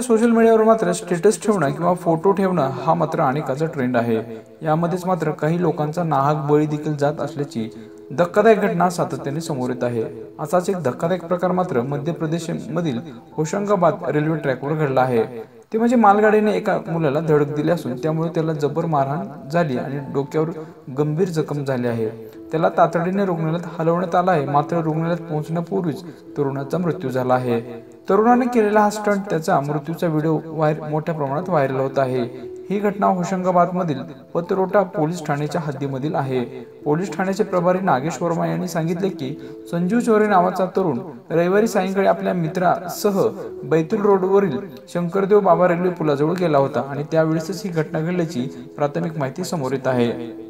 Social मीडियावर मात्र status ठेवणं किंवा फोटो ठेवणं हा मात्र अनेकाचा ट्रेंड आहे। यामध्येच मात्र काही लोकांचा नाहक बळी देखील जात असल्याची धक्कादायक घटना सातत्याने समोर येत आहे। असाच एक धक्कादायक प्रकार मात्र मध्य प्रदेश मधील होशंगाबाद रेल्वे ट्रॅकवर घडला आहे। ते म्हणजे मालगाडीने एका मुलाला धडक दिली असून त्यामुळे त्याला जबर मारहाण झाली आणि डोक्यावर गंभीर जखम झाली आहे। त्याला तातडीने रुग्णालयात हलवण्यात आलं आहे, मात्र रुग्णालयात पोहोचण्यापूर्वीच तरुणाचा मृत्यू झाला आहे। तरुणाने केलेला हा स्टंट त्याचा मृत्यूचा व्हिडिओ मोठ्या प्रमाणात व्हायरल होत आहे। ही घटना होशंगाबाद मधील पतरोटा पोलीस ठाण्याच्या हद्दीमधील आहे। पोलीस ठाण्याचे प्रभारी नागेश वर्मा यांनी सांगितले की संजू चोरे नावाचा तरुण रविवारी सायंकाळी आपल्या मित्रासह बैतूल रोडवरील शंकरदेव बाबा रेल्वे पुलाजवळ गेला होता आणि त्यावेळेसच ही घटना घडल्याची प्राथमिक माहिती समोर येत आहे।